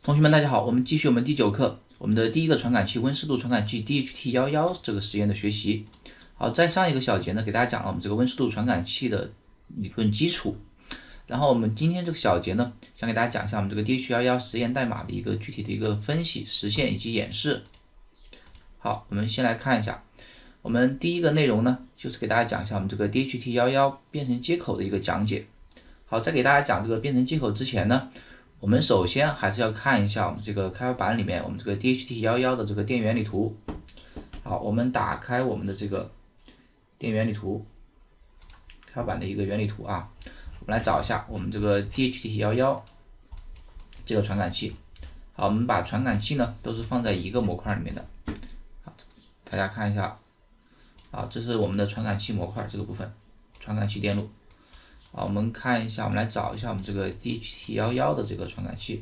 同学们，大家好，我们继续我们第9课，我们的第一个传感器温湿度传感器 DHT11这个实验的学习。好，在上一个小节呢，给大家讲了我们这个温湿度传感器的理论基础。然后我们今天这个小节呢，想给大家讲一下我们这个 DHT11实验代码的一个具体的一个分析、实现以及演示。好，我们先来看一下，我们第一个内容呢，就是给大家讲一下我们这个 DHT11编程接口的一个讲解。好，在给大家讲这个编程接口之前呢，我们首先还是要看一下我们这个开发板里面我们这个 DHT11的这个电原理图。好，我们打开我们的这个电原理图，开发板的一个原理图啊，我们来找一下我们这个 DHT11这个传感器。好，我们把传感器呢都是放在一个模块里面的。好，大家看一下，啊，这是我们的传感器模块这个部分，传感器电路。好，我们看一下，我们来找一下我们这个 DHT11的这个传感器。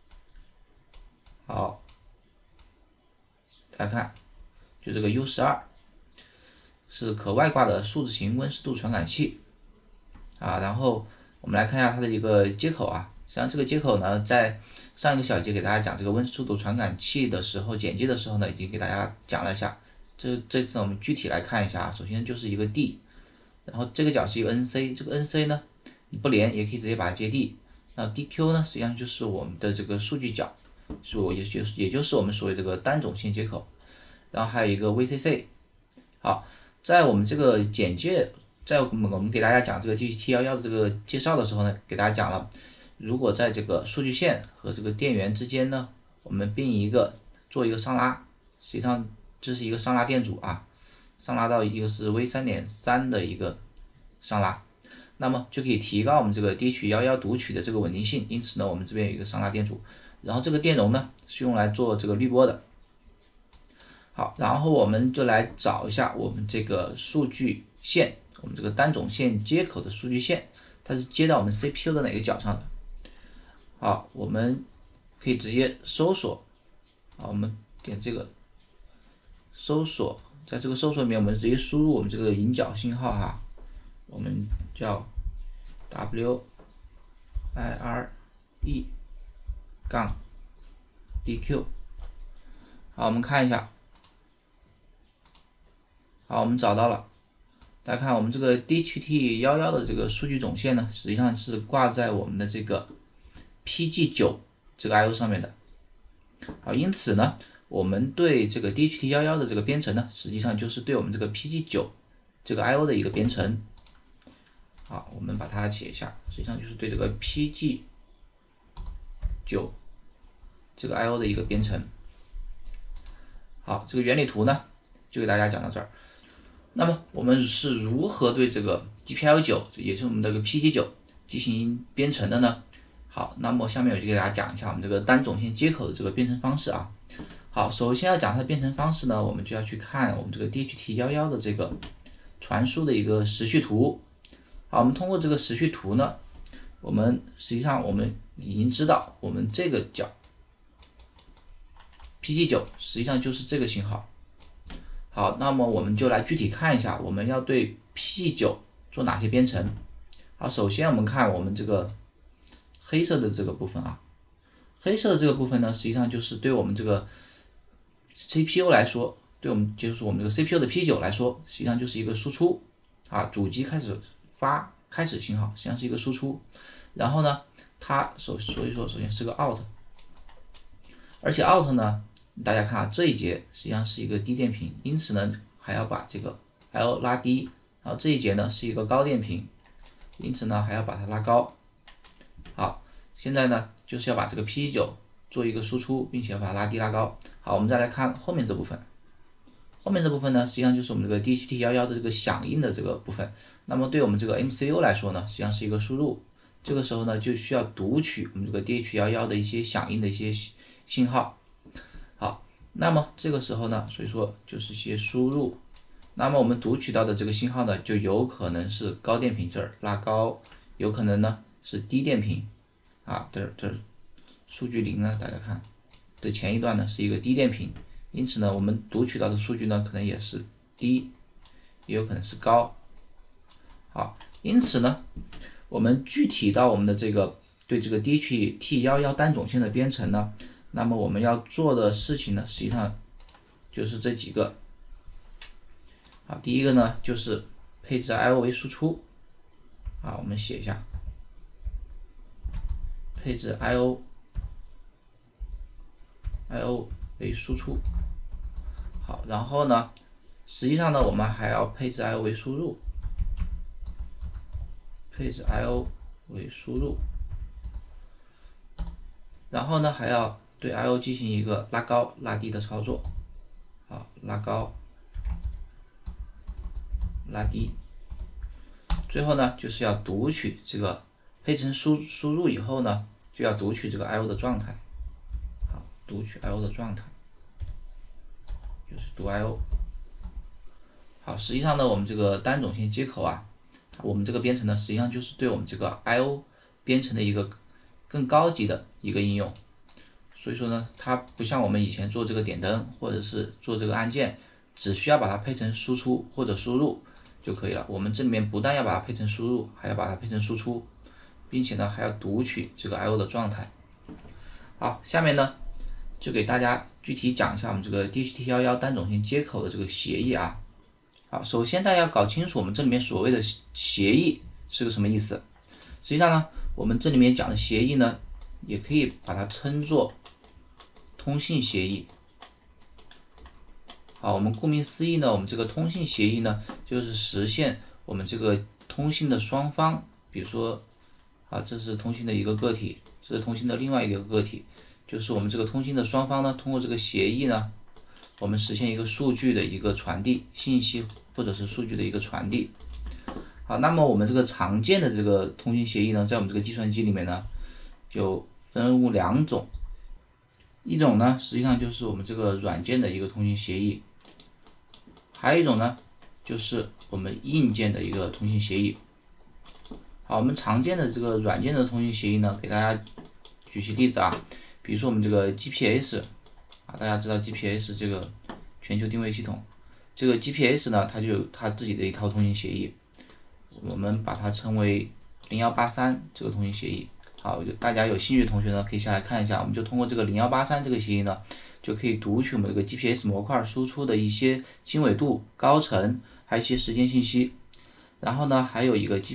好，大家看，就这个 U12是可外挂的数字型温湿度传感器啊。然后我们来看一下它的一个接口啊。实际上这个接口呢，在上一个小节给大家讲这个温湿度传感器的时候，简介的时候呢，已经给大家讲了一下。这次我们具体来看一下，首先就是一个 D。然后这个角是一个 NC， 这个 NC 呢，你不连也可以直接把它接 D。那 DQ 呢，实际上就是我们的这个数据角，也就是我们所谓这个单种线接口。然后还有一个 VCC。好，在我们这个简介，在我们给大家讲这个 DHT11的这个介绍的时候呢，给大家讲了，如果在这个数据线和这个电源之间呢，我们做一个上拉，实际上这是一个上拉电阻啊。上拉到一个是 V3.3 的一个上拉，那么就可以提高我们这个 DHT11读取的这个稳定性。因此呢，我们这边有一个上拉电阻，然后这个电容呢是用来做这个滤波的。好，然后我们就来找一下我们这个数据线，我们这个单种线接口的数据线，它是接到我们 CPU 的哪个角上的？好，我们可以直接搜索，好，我们点这个搜索。在这个搜索里面，我们直接输入我们这个引角信号哈，我们叫 WIRE-DQ。好，我们看一下，好，我们找到了。大家看，我们这个 DHT11的这个数据总线呢，实际上是挂在我们的这个 PG9 这个 IO 上面的。好，因此呢，我们对这个 DHT11的这个编程呢，实际上就是对我们这个 PG9 这个 IO 的一个编程。好，我们把它写一下，实际上就是对这个 PG9 这个 IO 的一个编程。好，这个原理图呢，就给大家讲到这儿。那么我们是如何对这个 GPIO9，也是我们这个 PG9 进行编程的呢？好，那么下面我就给大家讲一下我们这个单种线接口的这个编程方式啊。好，首先要讲它的编程方式呢，我们就要去看我们这个 DHT11的这个传输的一个时序图。好，我们通过这个时序图呢，我们实际上我们已经知道我们这个角 PG9 实际上就是这个信号。好，那么我们就来具体看一下，我们要对 PG9 做哪些编程。好，首先我们看我们这个黑色的这个部分啊，黑色的这个部分呢，实际上就是对我们这个 CPU 来说，对我们就是我们这个 CPU 的 P9 来说，实际上就是一个输出啊，主机开始发开始信号，实际上是一个输出。然后呢，它所以说首先是个 out， 而且 out 呢，大家看啊，这一节实际上是一个低电平，因此呢还要把这个 L 拉低，然后这一节呢是一个高电平，因此呢还要把它拉高。好，现在呢就是要把这个 P9 做一个输出，并且把它拉低拉高。好，我们再来看后面这部分。后面这部分呢，实际上就是我们这个 DHT11的这个响应的这个部分。那么对我们这个 MCU 来说呢，实际上是一个输入。这个时候呢，就需要读取我们这个 DHT11的一些响应的一些信号。好，那么这个时候呢，所以说就是一些输入。那么我们读取到的这个信号呢，就有可能是高电平这儿拉高，有可能呢是低电平啊，这数据0呢，大家看的前一段呢是一个低电平，因此呢我们读取到的数据呢可能也是低，也有可能是高。好，因此呢我们具体到我们的这个对这个 DHT11单种线的编程呢， 那么我们要做的事情呢，实际上就是这几个。好，第一个呢就是配置 I/O 为输出。我们写一下，配置 I/O 为输出。好，然后呢，实际上呢，我们还要配置 I/O 为输入，配置 I/O 为输入。然后呢，还要对 I/O 进行一个拉高、拉低的操作。好，拉高、拉低。最后呢，就是要读取这个配成输入以后呢，就要读取这个 I/O 的状态。好，读取 I/O 的状态，就是读 I/O。好，实际上呢，我们这个单种线接口啊，我们这个编程呢，实际上就是对我们这个 I/O 编程的一个更高级的一个应用。所以说呢，它不像我们以前做这个点灯或者是做这个按键，只需要把它配成输出或者输入就可以了。我们这里面不但要把它配成输入，还要把它配成输出，并且呢还要读取这个 I/O 的状态。好，下面呢就给大家具体讲一下我们这个 DHT11 单种线接口的这个协议啊。好，首先大家要搞清楚我们这里面所谓的协议是个什么意思。实际上呢，我们这里面讲的协议呢，也可以把它称作通信协议。好，我们顾名思义呢，我们这个通信协议呢，就是实现我们这个通信的双方，比如说，这是通信的一个个体，这是通信的另外一个个体，就是我们这个通信的双方呢，通过这个协议呢，我们实现一个数据的一个传递，信息或者是数据的一个传递。好，那么我们这个常见的这个通信协议呢，在我们这个计算机里面呢，就分为两种。一种呢，实际上就是我们这个软件的一个通信协议，还有一种呢，就是我们硬件的一个通信协议。好，我们常见的这个软件的通信协议呢，给大家举些例子啊，比如说我们这个 GPS 大家知道 GPS 这个全球定位系统，这个 GPS 呢，它就有它自己的一套通信协议，我们把它称为0183这个通信协议。好，大家有兴趣的同学呢，可以下来看一下。我们就通过这个0183这个协议呢，就可以读取我们这个 GPS 模块输出的一些经纬度、高程，还有一些时间信息。然后呢，还有一个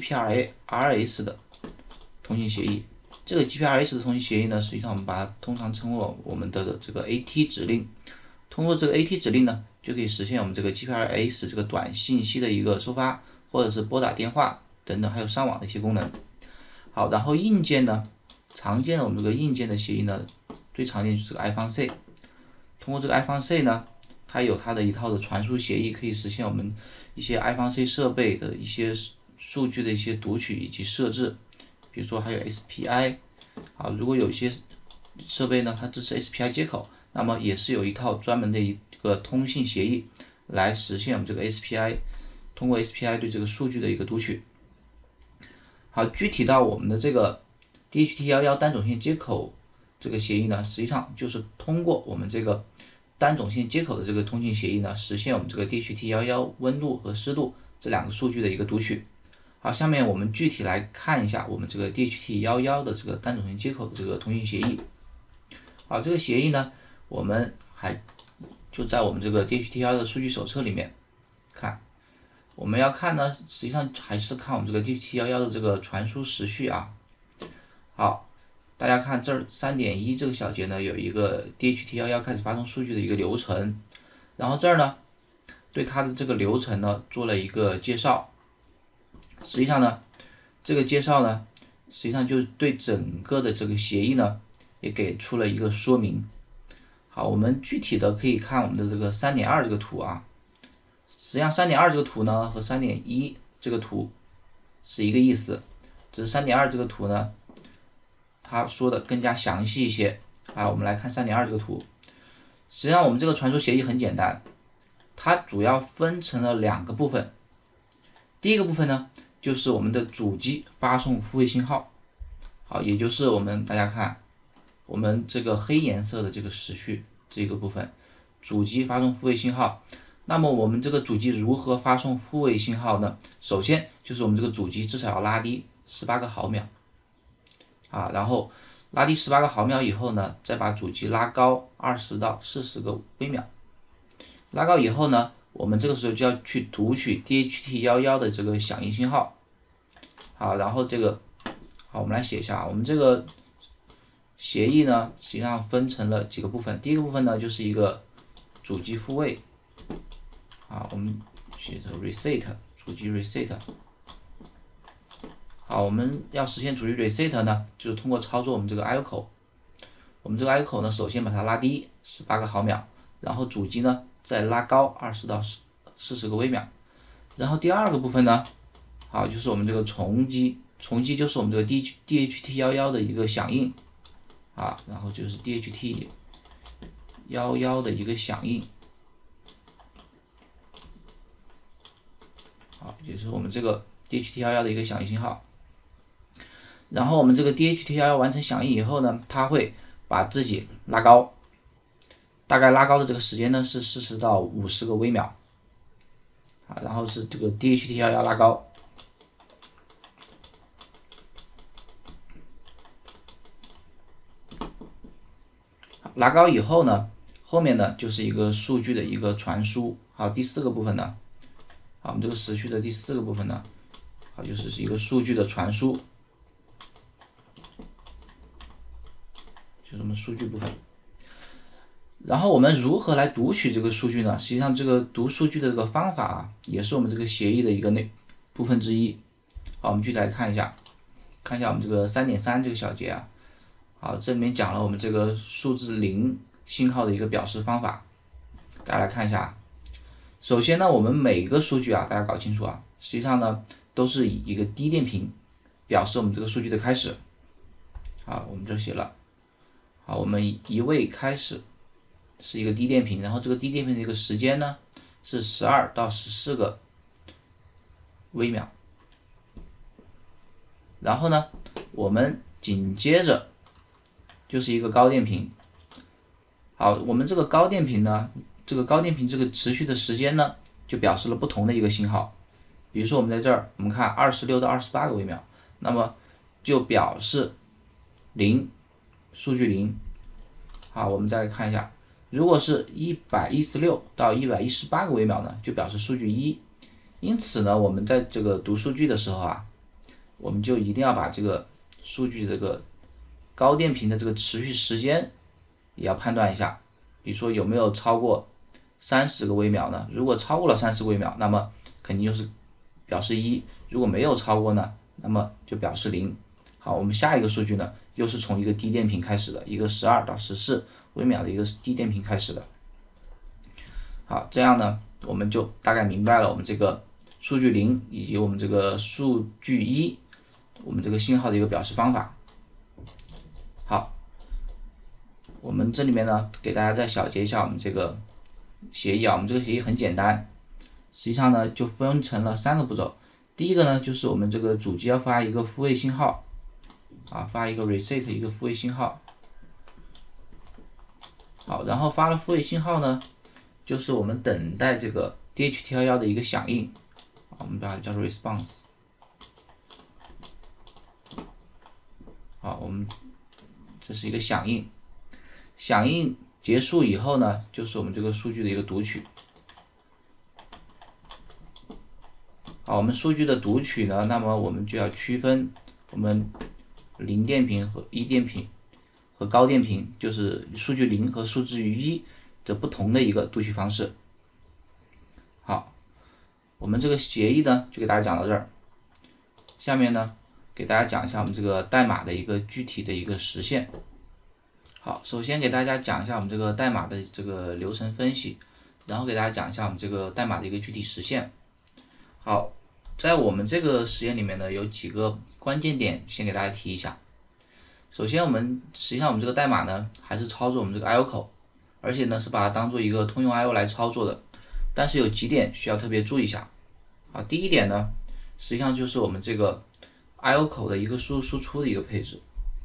GPRS 的通信协议。这个 GPRS 的通信协议呢，实际上我们把它通常称为我们的这个 AT 指令。通过这个 AT 指令呢，就可以实现我们这个 GPRS 这个短信息的一个收发，或者是拨打电话等等，还有上网的一些功能。好，然后硬件呢，常见的我们这个硬件的协议呢，最常见就是这个 I-C。通过这个 I-C 呢，它有它的一套的传输协议，可以实现我们一些 I-C 设备的一些数据的一些读取以及设置。比如说还有 SPI。好，如果有一些设备呢，它支持 SPI 接口，那么也是有一套专门的一个通信协议来实现我们这个 SPI， 通过 SPI 对这个数据的一个读取。好，具体到我们的这个 DHT11 单种线接口这个协议呢，实际上就是通过我们这个单种线接口的这个通信协议呢，实现我们这个 DHT11 温度和湿度这两个数据的一个读取。好，下面我们具体来看一下我们这个 DHT11 的这个单种线接口的这个通信协议。好，这个协议呢，我们还就在我们这个 DHT11 的数据手册里面看。我们要看呢，实际上还是看我们这个 DHT11 的这个传输时序啊。好，大家看这儿 3.1 这个小节呢，有一个 DHT11 开始发送数据的一个流程，然后这儿呢，对它的这个流程呢做了一个介绍。实际上呢，这个介绍呢，实际上就是对整个的这个协议呢，也给出了一个说明。好，我们具体的可以看我们的这个 3.2 这个图啊。实际上 3.2 这个图呢和 3.1 这个图是一个意思，只是 3.2 这个图呢，它说的更加详细一些。我们来看 3.2 这个图。实际上我们这个传输协议很简单，它主要分成了两个部分。第一个部分呢，就是我们的主机发送付费信号。好，也就是大家看我们这个黑颜色的这个时序这个部分，主机发送付费信号。那么我们这个主机如何发送付费信号呢？首先就是我们这个主机至少要拉低18个毫秒然后拉低18个毫秒以后呢，再把主机拉高20到40个微秒。拉高以后呢，我们这个时候就要去读取 DHT11的这个响应信号。好，然后好，我们来写一下啊，我们这个协议呢，实际上分成了几个部分。第一个部分呢，就是一个主机复位。啊，我们写成 reset 主机 reset。好，我们要实现主机 reset 呢，就是通过操作我们这个 I/O 口。我们这个 I/O 口呢，首先把它拉低18个毫秒，然后主机呢再拉高20到40个微秒。然后第二个部分呢，好，就是我们这个重机就是我们这个 DHT11的一个响应啊，然后就是 DHT11的一个响应。好，也就是我们这个 DHT11的一个响应信号。然后我们这个 DHT11完成响应以后呢，它会把自己拉高，大概拉高的这个时间呢是40到50个微秒，啊，然后是这个 DHT11拉高，拉高以后呢，后面呢就是一个数据的一个传输。好，第4个部分呢，好，我们这个时序的第4个部分呢，好，就是一个数据的传输。就是我们数据部分，然后我们如何来读取这个数据呢？实际上，这个读数据的这个方法啊，也是我们这个协议的一个部分之一。好，我们具体来看一下我们这个 3.3 这个小节啊。好，这里面讲了我们这个数字0信号的一个表示方法。大家来看一下，首先呢，我们每个数据啊，大家搞清楚啊，实际上呢，都是以一个低电平表示我们这个数据的开始。好，我们这写了。好，我们一位开始是一个低电平，然后这个低电平的一个时间呢是12到14个微秒。然后呢，我们紧接着就是一个高电平。好，我们这个高电平呢，这个持续的时间呢，就表示了不同的一个信号。比如说我们在这儿，我们看26到28个微秒，那么就表示0。数据0。好，我们再来看一下，如果是116到118个微秒呢，就表示数据1。因此呢，我们在这个读数据的时候啊，我们就一定要把这个数据这个高电平的这个持续时间也要判断一下，比如说有没有超过30个微秒呢？如果超过了30个微秒，那么肯定就是表示1；如果没有超过呢，那么就表示0。好，我们下一个数据呢，又是从一个低电平开始的，一个12到14微秒的一个低电平开始的。好，这样呢，我们就大概明白了我们这个数据0以及我们这个数据1，我们这个信号的一个表示方法。好，我们这里面呢，给大家再小结一下我们这个协议啊，我们这个协议很简单，实际上呢就分成了3个步骤。第一个呢，就是我们这个主机要发一个复位信号。啊，发一个 reset 一个复位信号。好，然后发了复位信号呢，就是我们等待这个 DHT11的一个响应，我们把它叫做 response。好，我们这是一个响应，响应结束以后呢，就是我们这个数据的一个读取。好，我们数据的读取呢，那么我们就要区分我们0电平和1电平和高电平，就是数据0和数据1的不同的一个读取方式。好，我们这个协议呢就给大家讲到这儿。下面呢给大家讲一下我们这个代码的一个具体的一个实现。好，首先给大家讲一下我们这个代码的这个流程分析，然后给大家讲一下我们这个代码的一个具体实现。好，在我们这个实验里面呢，有几个关键点先给大家提一下。首先，实际上我们这个代码呢，还是操作我们这个 I/O 口，而且呢是把它当做一个通用 I/O 来操作的。但是有几点需要特别注意一下。啊，第一点呢，实际上就是我们这个 I/O 口的一个输入输出的一个配置，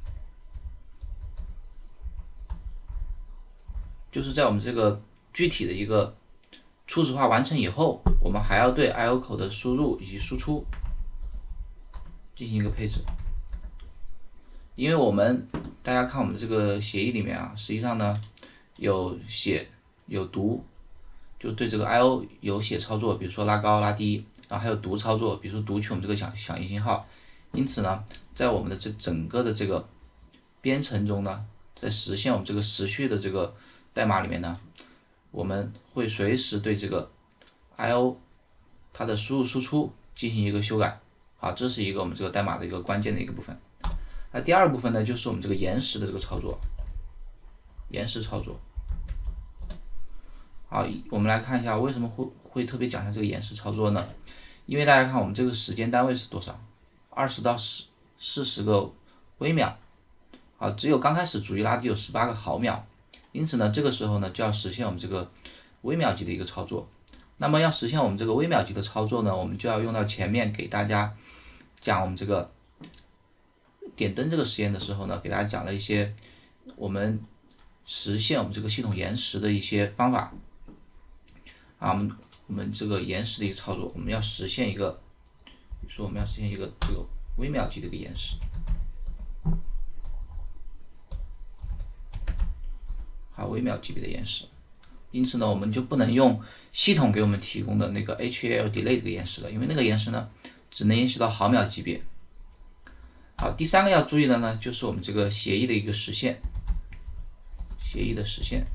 就是在我们这个具体的一个初始化完成以后，我们还要对 I/O 口的输入以及输出进行一个配置。因为我们大家看我们的这个协议里面啊，实际上呢有写有读，就对这个 I/O 有写操作，比如说拉高拉低，然后还有读操作，比如说读取我们这个响应信号。因此呢，在我们的这整个的这个编程中呢，在实现我们这个时序的这个代码里面呢，我们会随时对这个 I/O 它的输入输出进行一个修改。好，这是一个我们这个代码的一个关键的一个部分。那第二部分呢，就是我们这个延时的这个操作，延时操作。好，我们来看一下为什么会特别讲一下这个延时操作呢？因为大家看我们这个时间单位是多少？20到40个微秒。好，只有刚开始主一拉低有18个毫秒，因此呢，这个时候呢就要实现我们这个微秒级的一个操作。那么要实现我们这个微秒级的操作呢，我们就要用到前面给大家讲我们这个点灯这个实验的时候呢，给大家讲了一些我们实现我们这个系统延时的一些方法。啊，我们这个延时的一个操作，我们要实现一个，比如说我们要实现一个这个微秒级的一个延时。好，微秒级别的延时。因此呢，我们就不能用系统给我们提供的那个 HAL delay 这个延时了，因为那个延时呢，只能延续到毫秒级别。好，第三个要注意的呢，就是我们这个协议的一个实现，协议的实现。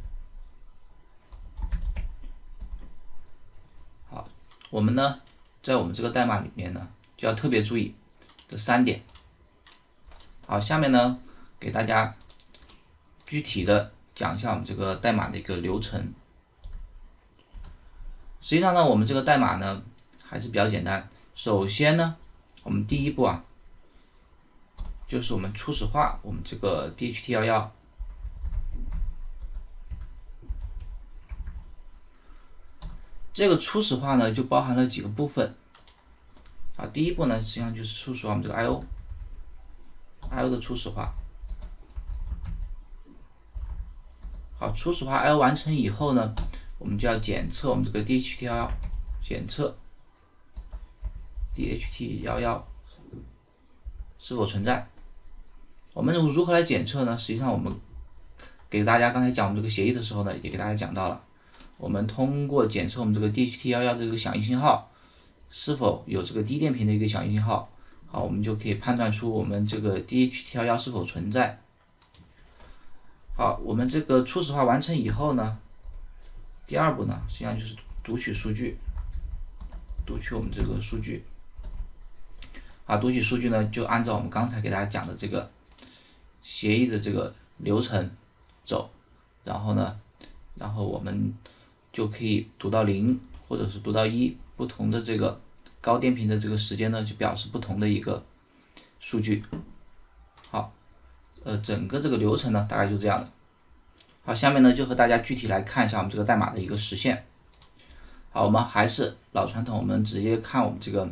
好，我们呢，在我们这个代码里面呢，就要特别注意这3点。好，下面呢，给大家具体的讲一下我们这个代码的一个流程。实际上呢，我们这个代码呢还是比较简单。首先呢，我们第一步啊，就是我们初始化我们这个 DHT11。这个初始化呢，就包含了几个部分。啊，第一步呢，实际上就是初始化我们这个 I/O 的初始化。好，初始化 I/O 完成以后呢，我们就要检测我们这个 DHT11，检测 DHT11是否存在。我们如何来检测呢？实际上我们给大家刚才讲我们这个协议的时候呢，也给大家讲到了。我们通过检测我们这个 DHT11这个响应信号是否有这个低电频的一个响应信号，好，我们就可以判断出我们这个 DHT11是否存在。好，我们这个初始化完成以后呢，第二步呢，实际上就是读取数据，读取我们这个数据。啊，读取数据呢，就按照我们刚才给大家讲的这个协议的这个流程走，然后我们就可以读到0或者是读到1，不同的这个高电频的这个时间呢，就表示不同的一个数据。好，整个这个流程呢，大概就这样的。好，下面呢就和大家具体来看一下我们这个代码的一个实现。好，我们还是老传统，我们直接看我们这个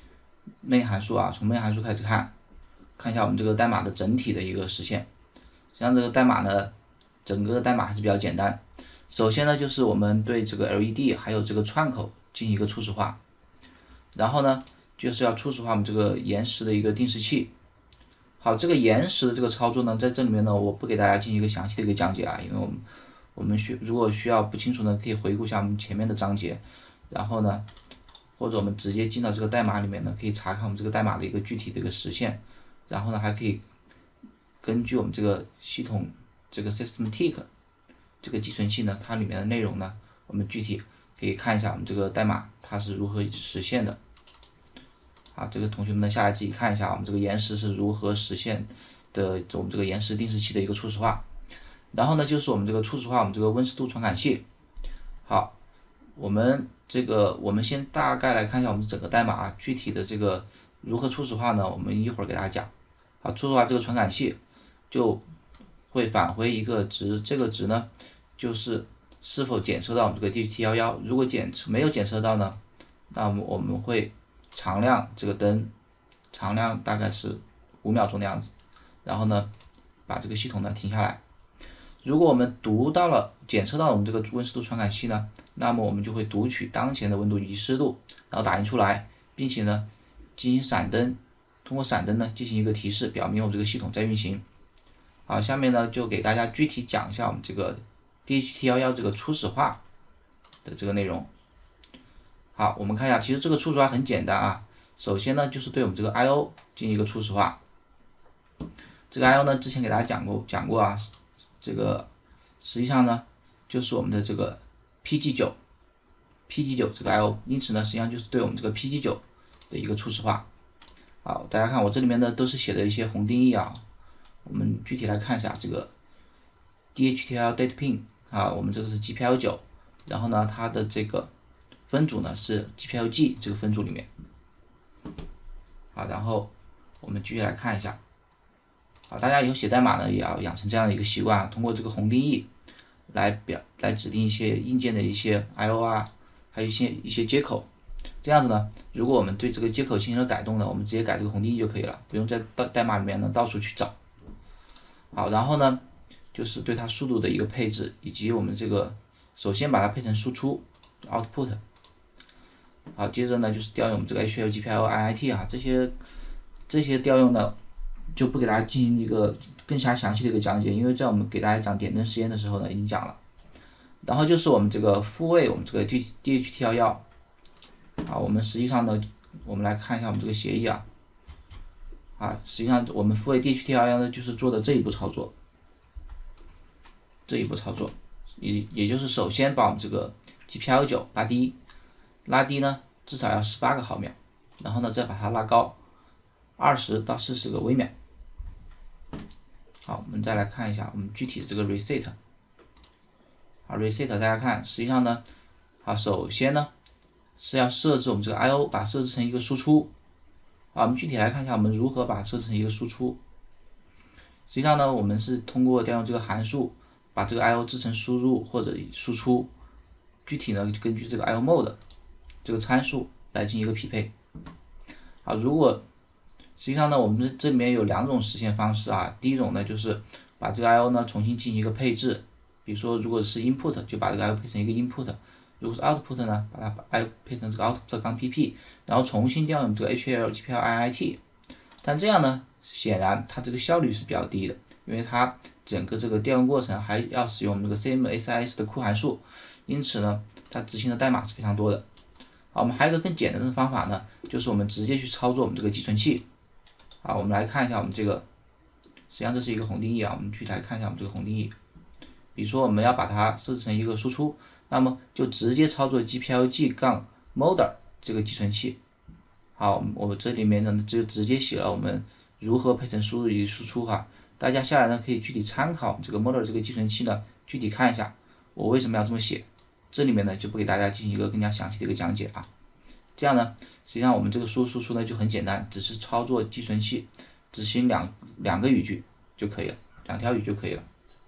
main 函数啊，从 main 函数开始看一下我们这个代码的整体的一个实现。实际上这个代码呢，整个代码还是比较简单。首先呢，就是我们对这个 LED 还有这个串口进行一个初始化，然后呢，就是要初始化我们这个延时的一个定时器。好，这个延时的这个操作呢，在这里面呢，我不给大家进行一个详细的一个讲解啊，因为我们如果需要不清楚呢，可以回顾一下我们前面的章节，然后呢，或者我们直接进到这个代码里面呢，可以查看我们这个代码的一个具体的一个实现，然后呢，还可以根据我们这个系统这个 systematic 这个寄存器呢，它里面的内容呢，我们具体可以看一下我们这个代码它是如何实现的。啊，这个同学们呢下来自己看一下我们这个延时是如何实现的，我们这个延时定时器的一个初始化。然后呢，就是我们这个初始化我们这个温湿度传感器。好，我们先大概来看一下我们整个代码啊，具体的这个如何初始化呢？我们一会儿给大家讲。好，初始化这个传感器就会返回一个值，这个值呢就是否检测到我们这个 DHT11，如果没有检测到呢，那么我们会常亮这个灯，常亮大概是5秒钟的样子，然后呢把这个系统呢停下来。如果我们检测到我们这个温湿度传感器呢，那么我们就会读取当前的温度以及湿度，然后打印出来，并且呢进行闪灯，通过闪灯呢进行一个提示，表明我们这个系统在运行。 好，下面呢就给大家具体讲一下我们这个 DHT11这个初始化的这个内容。好，我们看一下，其实这个初始化很简单啊。首先呢，就是对我们这个 I/O 进行一个初始化。这个 I/O 呢，之前给大家讲过啊，这个实际上呢就是我们的这个 PG9 这个 I/O， 因此呢，实际上就是对我们这个 PG9 的一个初始化。好，大家看我这里面呢都是写的一些宏定义啊。我们具体来看一下这个 DHT11 data pin 啊，我们这个是 GPL9， 然后呢它的这个分组呢是 GPLG 这个分组里面。好，然后我们继续来看一下。好，大家以后写代码呢也要养成这样的一个习惯，通过这个宏定义来指定一些硬件的一些 I/O 啊，还有一些接口。这样子呢，如果我们对这个接口进行了改动呢，我们直接改这个宏定义就可以了，不用在代码里面呢到处去找。好，然后呢，就是对它速度的一个配置，以及我们这个首先把它配成输出 output。好，接着呢就是调用我们这个 HL、GPIO、IIT 啊，这些调用呢就不给大家进行一个更加详细的一个讲解，因为在我们给大家讲点阵实验的时候呢已经讲了。然后就是我们这个复位，我们这个 DHT11啊，我们实际上呢，我们来看一下我们这个协议啊。实际上我们复位 DHT11呢，就是做的这一步操作，也就是首先把我们这个 GPL9 拉低呢，至少要18个毫秒，然后呢再把它拉高20到40个微秒。好，我们再来看一下我们具体的这个 reset。好 ，reset 大家看，实际上呢，首先呢是要设置我们这个 I/O， 把它设置成一个输出。我们具体来看一下我们如何把它设置成一个输出。实际上呢，我们是通过调用这个函数，把这个 I/O 制成输入或者输出。具体呢，根据这个 I/O mode 这个参数来进行一个匹配。好，如果实际上呢，我们这里面有两种实现方式啊。第一种呢，就是把这个 I/O 呢重新进行一个配置，比如说如果是 input， 就把这个 I/O 配成一个 input。如果是 output 呢，把它 I 配成这个 output-pp， 然后重新调用这个 HL、GPL、IIT。但这样呢，显然它这个效率是比较低的，因为它整个这个调用过程还要使用我们这个 CMSIS 的库函数，因此呢，它执行的代码是非常多的。好，我们还有一个更简单的方法呢，就是我们直接去操作我们这个寄存器。好，我们来看一下我们这个，实际上这是一个宏定义啊，我们具体来看一下我们这个宏定义。比如说我们要把它设置成一个输出，那么就直接操作 GPLG-Model 这个寄存器。好，我们这里面呢就直接写了我们如何配成输入以及输出哈。大家下来呢可以具体参考这个 Model 这个寄存器呢，具体看一下我为什么要这么写。这里面呢就不给大家进行一个更加详细的一个讲解啊。这样呢，实际上我们这个输出呢就很简单，只是操作寄存器执行两个语句就可以了，2条语就可以了。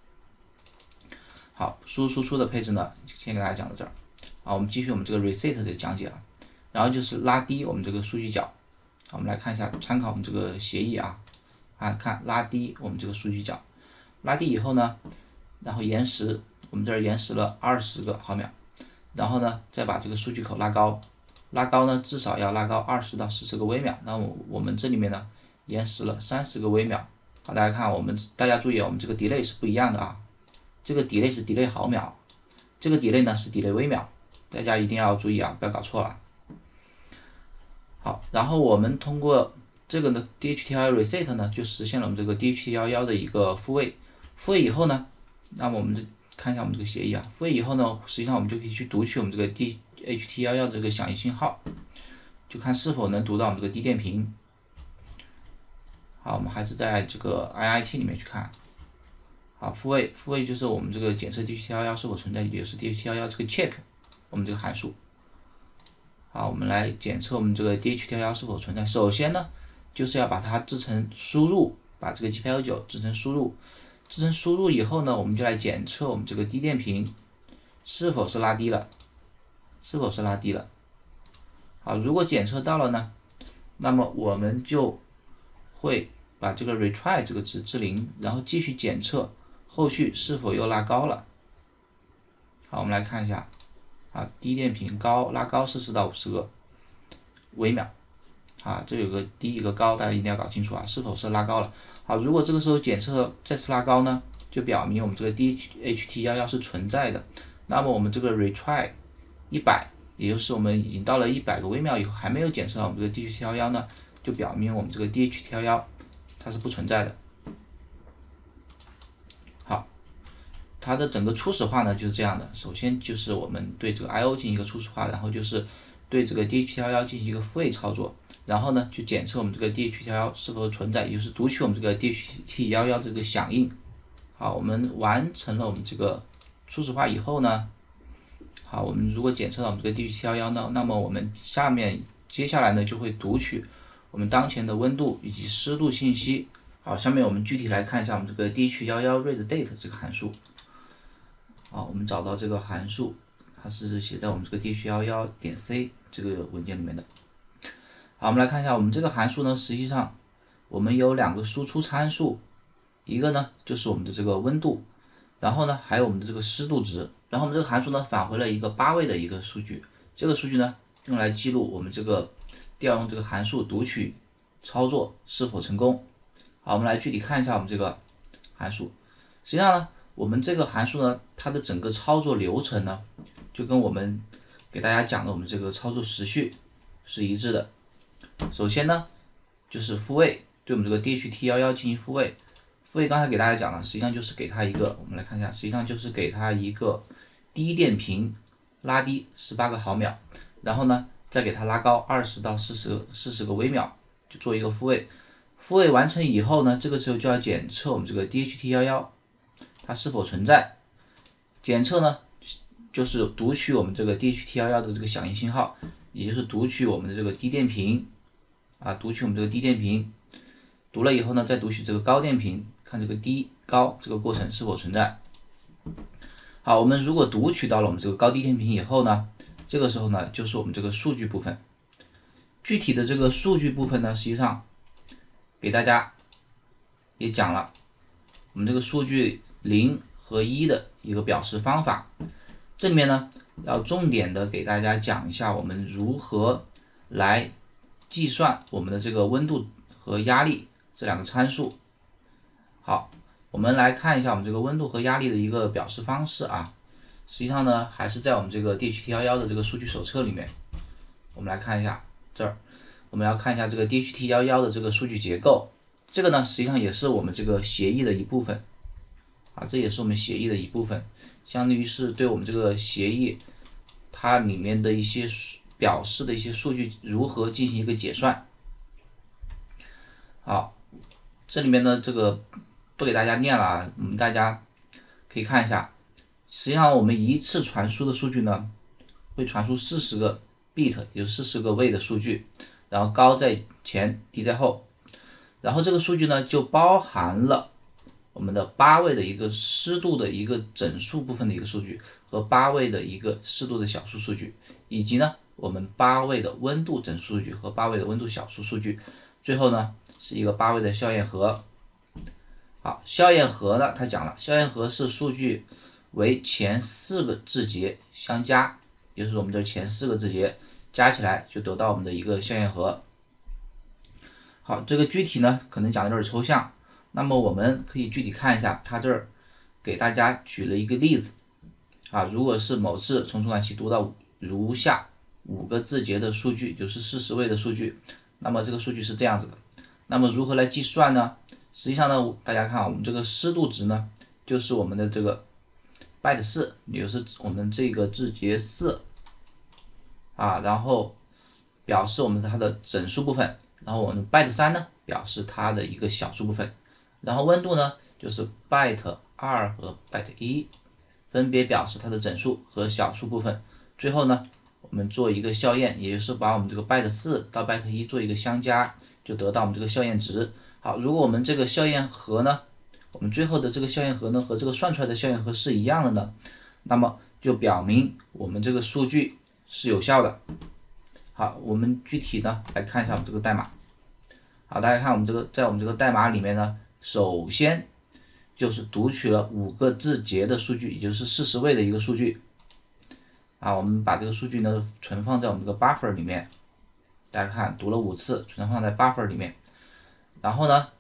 好，输出的配置呢，先给大家讲到这儿。好，我们继续我们这个 reset 的讲解啊，然后就是拉低我们这个数据角。好，我们来看一下，参考我们这个协议啊，看拉低我们这个数据角，拉低以后呢，然后延时，我们这儿延时了20个毫秒，然后呢再把这个数据口拉高呢至少要拉高20到40个微秒。那我们这里面呢延时了30个微秒。好，大家看大家注意我们这个 delay 是不一样的啊。这个 delay 是 delay 毫秒，这个 delay 呢是 delay 微秒，大家一定要注意啊，不要搞错了。好，然后我们通过这个呢 DHT11 reset 呢，就实现了我们这个 DHT11的一个复位。复位以后呢，那么我们看一下我们这个协议啊，复位以后呢，实际上我们就可以去读取我们这个 DHT11这个响应信号，就看是否能读到我们这个低电平。好，我们还是在这个 IIT 里面去看。好，复位就是我们这个检测 DHT11是否存在，也就是 DHT11这个 check 我们这个函数。好，我们来检测我们这个 DHT11是否存在。首先呢，就是要把它制成输入，把这个 GPL9 制成输入。制成输入以后呢，我们就来检测我们这个低电平是否是拉低了，好，如果检测到了呢，那么我们就会把这个 retry 这个值至0，然后继续检测后续是否又拉高了。好，我们来看一下，低电平拉高40到50个微秒。 啊，这有个低一个高，大家一定要搞清楚啊，是否是拉高了。好，如果这个时候检测再次拉高呢，就表明我们这个 DHT11 是存在的。那么我们这个 retry 100，也就是我们已经到了100个微秒以后还没有检测到我们这个 DHT11呢，就表明我们这个 DHT11它是不存在的。好，它的整个初始化呢就是这样的，首先就是我们对这个 I/O 进行一个初始化，然后就是对这个 DHT11进行一个复位操作，然后呢去检测我们这个 DHT11是否存在，也就是读取我们这个 DHT11这个响应。好，我们完成了我们这个初始化以后呢，好，我们如果检测到我们这个 DHT11呢，那么我们接下来呢就会读取我们当前的温度以及湿度信息。好，下面我们具体来看一下我们这个 DH11 read_date 这个函数。好，我们找到这个函数，它是写在我们这个 DH11.c 这个文件里面的。好，我们来看一下我们这个函数呢，实际上我们有2个输出参数，一个呢就是我们的这个温度，然后呢还有我们的这个湿度值，然后我们这个函数呢返回了一个8位的一个数据，这个数据呢用来记录我们这个调用这个函数读取操作是否成功。好，我们来具体看一下我们这个函数。实际上呢，我们这个函数呢，它的整个操作流程呢，就跟我们给大家讲的我们这个操作时序是一致的。首先呢，就是复位，对我们这个 DHT11进行复位。复位刚才给大家讲了，实际上就是给它一个，我们来看一下，实际上就是给它一个低电平拉低18个毫秒，然后呢，再给它拉高20到40个微秒，就做一个复位。复位完成以后呢，这个时候就要检测我们这个 DHT11它是否存在。检测呢，就是读取我们这个 DHT11的这个响应信号，也就是读取我们的这个低电平啊，读取我们这个低电平，读了以后呢，再读取这个高电平，看这个低高这个过程是否存在。好，我们如果读取到了我们这个高低电平以后呢，这个时候呢，就是我们这个数据部分。具体的这个数据部分呢，实际上给大家也讲了，我们这个数据0和1的一个表示方法。这里面呢，要重点的给大家讲一下我们如何来计算我们的这个温度和压力这2个参数。好，我们来看一下我们这个温度和压力的一个表示方式啊。实际上呢，还是在我们这个 DHT11的这个数据手册里面。我们来看一下这儿。我们要看一下这个 DHT11的这个数据结构，这个呢实际上也是我们这个协议的一部分啊，这也是我们协议的一部分，相当于是对我们这个协议它里面的一些表示的一些数据如何进行一个解算。好，这里面呢这个不给大家念了，大家可以看一下，实际上我们一次传输的数据呢会传输40个 bit， 也就是40个位的数据。然后高在前，低在后，然后这个数据呢就包含了我们的8位的一个湿度的一个整数部分的一个数据和8位的一个湿度的小数数据，以及呢我们8位的温度整数数据和8位的温度小数数据，最后呢是一个8位的校验核。好，校验核呢它讲了，校验核是数据为前4个字节相加，也就是我们的前4个字节。加起来就得到我们的一个校验核。好，这个具体呢可能讲的有点抽象，那么我们可以具体看一下，它这儿给大家举了一个例子啊，如果是某次从传感器读到如下5个字节的数据，就是40位的数据，那么这个数据是这样子的。那么如何来计算呢？实际上呢，大家看我们这个湿度值呢，就是我们的这个 byte 4，也就是我们这个字节4。啊，然后表示我们它的整数部分，然后我们 byte 3呢表示它的一个小数部分，然后温度呢就是 byte 2和 byte 1，分别表示它的整数和小数部分。最后呢，我们做一个校验，也就是把我们这个 byte 4到 byte 1做一个相加，就得到我们这个校验值。好，如果我们这个校验核呢，我们最后的这个校验核呢和这个算出来的校验核是一样的呢，那么就表明我们这个数据是有效的。好，我们具体呢来看一下我们这个代码。好，大家看我们这个在我们这个代码里面呢，首先就是读取了5个字节的数据，也就是40位的一个数据。啊，我们把这个数据呢存放在我们这个 buffer 里面。 大家看读了5次，存放在 buffer 里面。然后呢，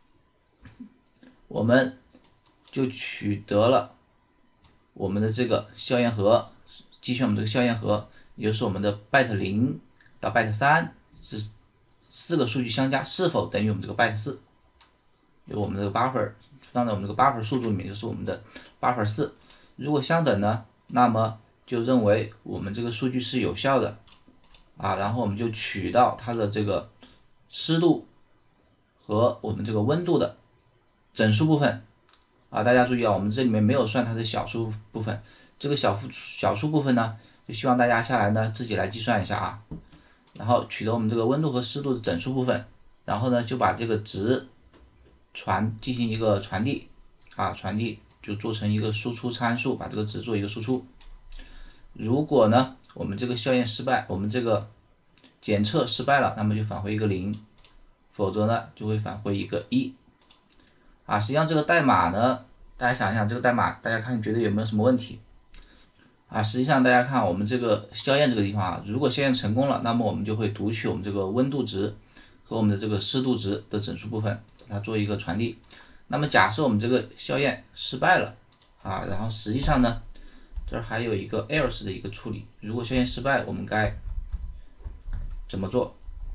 我们就取得了我们的这个校验盒，计算我们这个校验盒，也就是我们的 byte0到 byte3是4个数据相加是否等于我们这个 byte4，有我们这个 buffer 放在我们这个 buffer 数组里面，就是我们的 buffer4。如果相等呢，那么就认为我们这个数据是有效的啊，然后我们就取到它的这个湿度和我们这个温度的整数部分啊。大家注意啊，我们这里面没有算它的小数部分，这个小数部分呢，就希望大家下来呢自己来计算一下啊。然后取得我们这个温度和湿度的整数部分，然后呢就把这个值进行一个传递啊，传递就做成一个输出参数，把这个值做一个输出。如果呢我们这个校验失败，我们这个检测失败了，那么就返回一个0，否则呢就会返回一个1啊。实际上这个代码呢，大家想一想这个代码，大家看觉得有没有什么问题啊？实际上大家看我们这个校验这个地方啊，如果校验成功了，那么我们就会读取我们这个温度值和我们的这个湿度值的整数部分，把它做一个传递。那么假设我们这个校验失败了啊，然后实际上呢，这儿还有一个 else 的一个处理，如果校验失败，我们该怎么做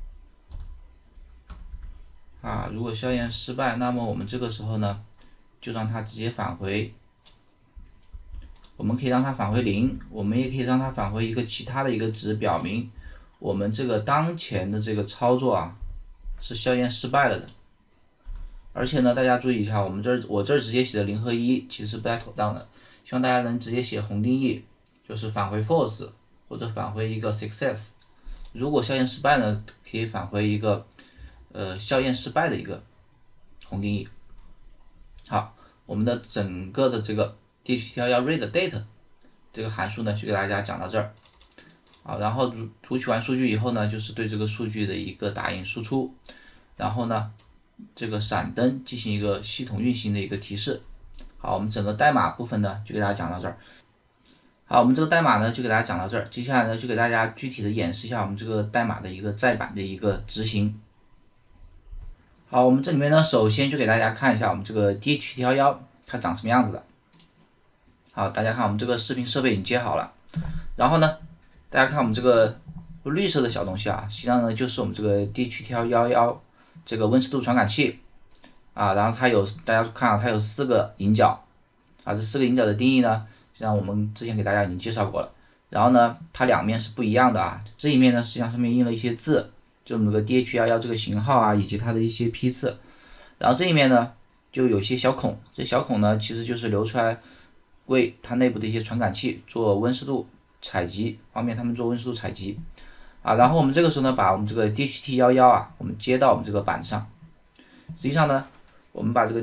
啊？如果校验失败，那么我们这个时候呢，就让它直接返回。我们可以让它返回0，我们也可以让它返回一个其他的一个值，表明我们这个当前的这个操作啊是校验失败了的。而且呢，大家注意一下，我这儿直接写的0和1其实是不太妥当的，希望大家能直接写宏定义，就是返回 false 或者返回一个 success。如果校验失败呢，可以返回一个校验失败的一个宏定义。好，我们的整个的这个 DHT11 read date 这个函数呢，就给大家讲到这儿。好，然后读取完数据以后呢，就是对这个数据的一个打印输出，然后呢，这个闪灯进行一个系统运行的一个提示。好，我们整个代码部分呢，就给大家讲到这儿。好，我们这个代码呢，就给大家讲到这儿。接下来呢，就给大家具体的演示一下我们这个代码的一个再版的一个执行。好，我们这里面呢，首先就给大家看一下我们这个 DHT11它长什么样子的。好，大家看我们这个视频设备已经接好了，然后呢，大家看我们这个绿色的小东西啊，实际上呢就是我们这个 DHT11这个温湿度传感器啊，然后大家看啊，它有4个引角啊，这4个引角的定义呢，实际上我们之前给大家已经介绍过了。然后呢，它两面是不一样的啊，这一面呢实际上上面印了一些字，就我们这个 DH11这个型号啊，以及它的一些批次。然后这一面呢就有些小孔，这小孔呢其实就是留出来为它内部的一些传感器做温湿度采集，方便他们做温湿度采集啊。然后我们这个时候呢，把我们这个 DHT11啊，我们接到我们这个板子上。实际上呢，我们把这个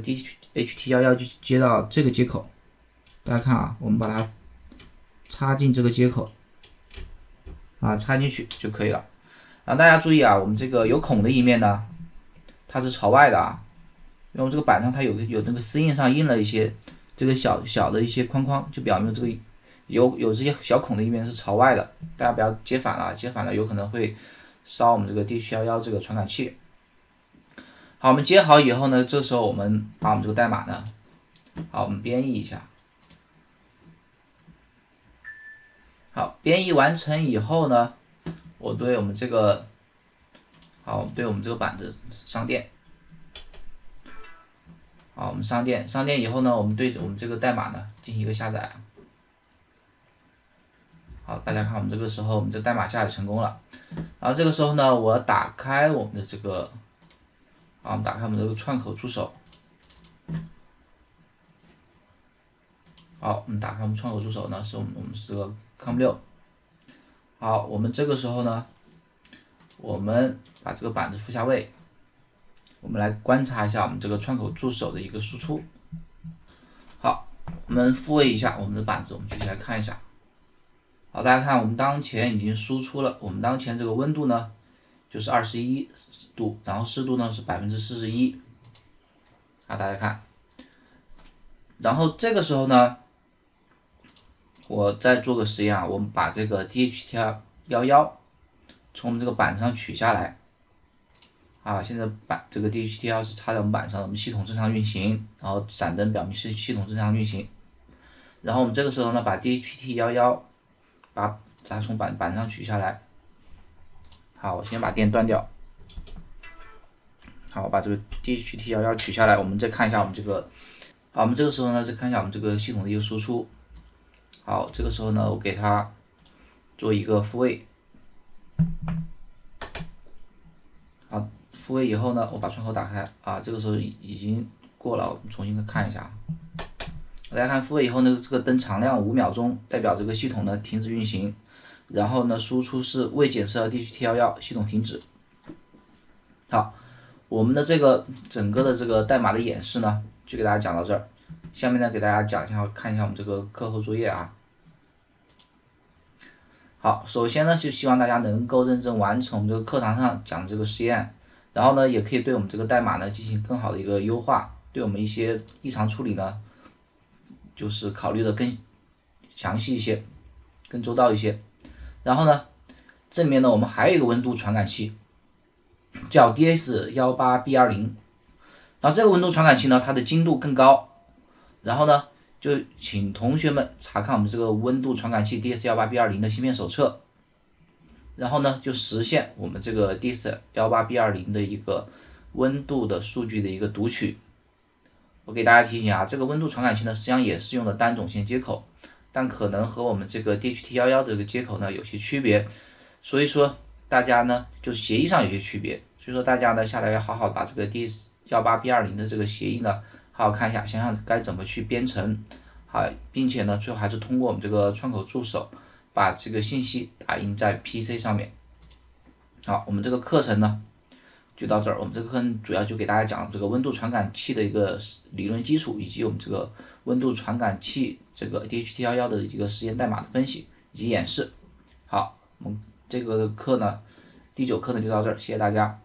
DHT11就接到这个接口，大家看啊，我们把它插进这个接口啊，插进去就可以了。然后大家注意啊，我们这个有孔的一面呢，它是朝外的啊，因为我们这个板上它有那个丝印上印了一些这个小的一些框框，就表明这个有这些小孔的一面是朝外的，大家不要接反了，接反了有可能会烧我们这个 DHT11这个传感器。好，我们接好以后呢，这时候我们把我们这个代码呢，好，我们编译一下。好，编译完成以后呢，我对我们这个，好，对我们这个板子上电。好，我们上电以后呢，我们对我们这个代码呢进行一个下载。好，大家看我们这个时候，我们这个代码下载成功了。然后这个时候呢，我打开我们的这个，好，我们打开我们这个串口助手。好，我们打开我们串口助手呢，是我们是这个 COM6。好，我们这个时候呢，我们把这个板子复下位，我们来观察一下我们这个串口助手的一个输出。好，我们复位一下我们的板子，我们具体来看一下。好，大家看我们当前已经输出了，我们当前这个温度呢就是21度，然后湿度呢是41%。啊，大家看，然后这个时候呢，我再做个实验啊，我们把这个 DHT11 从我们这个板上取下来。现在这个 DHT1是插在我们板上，我们系统正常运行，然后闪灯表明是系统正常运行。然后我们这个时候呢，把 DHT11把它从板上取下来。好，我先把电断掉。好，我把这个 DHT11取下来，我们再看一下我们这个。好，我们这个时候呢，再看一下我们这个系统的一个输出。好，这个时候呢，我给它做一个复位。好，复位以后呢，我把窗口打开。这个时候已经过了，我们重新的看一下。大家看复位以后呢，这个灯常亮5秒钟，代表这个系统呢停止运行。然后呢，输出是未检测 DHT11，系统停止。好，我们的这个整个的这个代码的演示呢，就给大家讲到这儿。下面呢，给大家讲一下，看一下我们这个课后作业啊。好，首先呢，就希望大家能够认真完成我们这个课堂上讲这个实验，然后呢，也可以对我们这个代码呢进行更好的一个优化，对我们一些异常处理呢，就是考虑的更详细一些，更周到一些。然后呢，这里面呢，我们还有一个温度传感器，叫 DS18B20。然后这个温度传感器呢，它的精度更高。然后呢，就请同学们查看我们这个温度传感器 DS18B20的芯片手册。然后呢，就实现我们这个 DS18B20的一个温度的数据的一个读取。我给大家提醒啊，这个温度传感器呢，实际上也是用的单总线接口，但可能和我们这个 DHT11这个接口呢有些区别，所以说大家呢就协议上有些区别，所以说大家呢下来要好好把这个 DS18B20的这个协议呢好好看一下，想想该怎么去编程，好，并且呢最后还是通过我们这个窗口助手把这个信息打印在 PC 上面。好，我们这个课程呢就到这儿，我们这个课程主要就给大家讲这个温度传感器的一个理论基础，以及我们这个温度传感器这个 DHT11的一个实验代码的分析以及演示。好，我们这个课呢，第9课呢就到这儿，谢谢大家。